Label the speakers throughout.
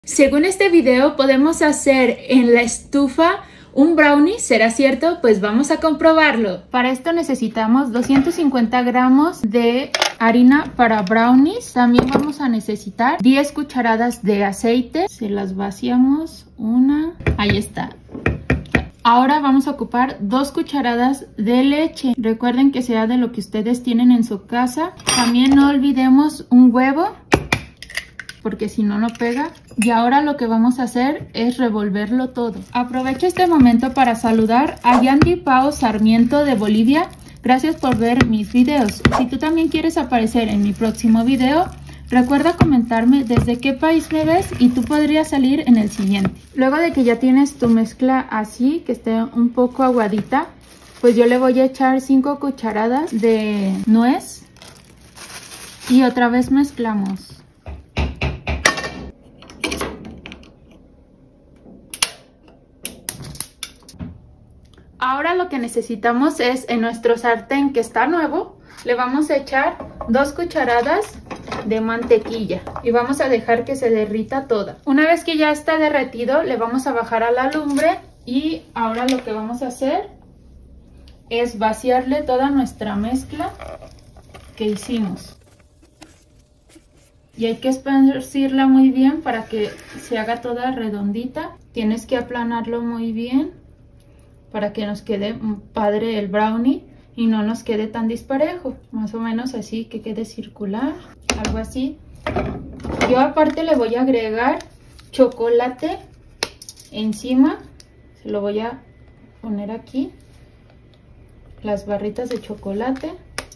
Speaker 1: Según este video podemos hacer en la estufa un brownie, ¿será cierto? Pues vamos a comprobarlo. Para esto necesitamos 250 gramos de harina para brownies. También vamos a necesitar 10 cucharadas de aceite. Se las vaciamos, una, ahí está. Ahora vamos a ocupar 2 cucharadas de leche. Recuerden que sea de lo que ustedes tienen en su casa. También no olvidemos un huevo, porque si no, no pega. Y ahora lo que vamos a hacer es revolverlo todo. Aprovecho este momento para saludar a Yandy Pao Sarmiento de Bolivia. Gracias por ver mis videos. Si tú también quieres aparecer en mi próximo video, recuerda comentarme desde qué país me ves y tú podrías salir en el siguiente. Luego de que ya tienes tu mezcla así, que esté un poco aguadita, pues yo le voy a echar 5 cucharadas de nuez y otra vez mezclamos. Ahora lo que necesitamos es, en nuestro sartén que está nuevo, le vamos a echar 2 cucharadas de mantequilla y vamos a dejar que se derrita toda. Una vez que ya está derretido, le vamos a bajar a la lumbre y ahora lo que vamos a hacer es vaciarle toda nuestra mezcla que hicimos. Y hay que esparcirla muy bien para que se haga toda redondita. Tienes que aplanarlo muy bien para que nos quede padre el brownie y no nos quede tan disparejo. Más o menos así, que quede circular, algo así. Yo aparte le voy a agregar chocolate encima. Se lo voy a poner aquí, las barritas de chocolate.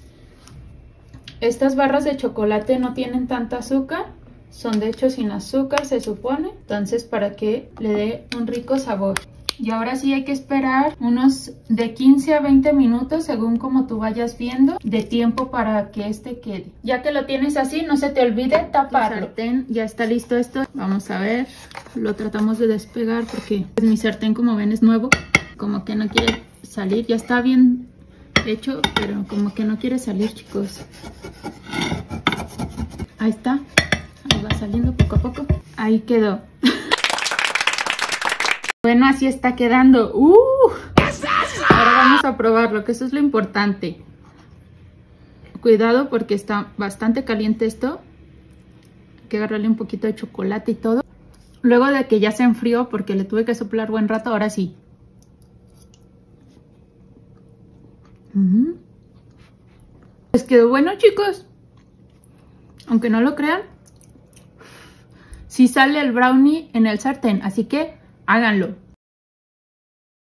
Speaker 1: Estas barras de chocolate no tienen tanta azúcar, son de hecho sin azúcar se supone, entonces para que le dé un rico sabor. Y ahora sí hay que esperar unos de 15 a 20 minutos según como tú vayas viendo de tiempo para que este quede. Ya que lo tienes así, no se te olvide taparlo. El sartén ya está listo esto. Vamos a ver, lo tratamos de despegar porque pues, mi sartén, como ven, es nuevo. Como que no quiere salir, ya está bien hecho, pero como que no quiere salir, chicos. Ahí está, ahí va saliendo poco a poco. Ahí quedó. Bueno, así está quedando. Ahora vamos a probarlo, que eso es lo importante. Cuidado porque está bastante caliente esto. Hay que agarrarle un poquito de chocolate y todo. Luego de que ya se enfrió, porque le tuve que soplar buen rato, ahora sí. Pues quedó bueno, chicos. Aunque no lo crean, sí sale el brownie en el sartén, así que háganlo.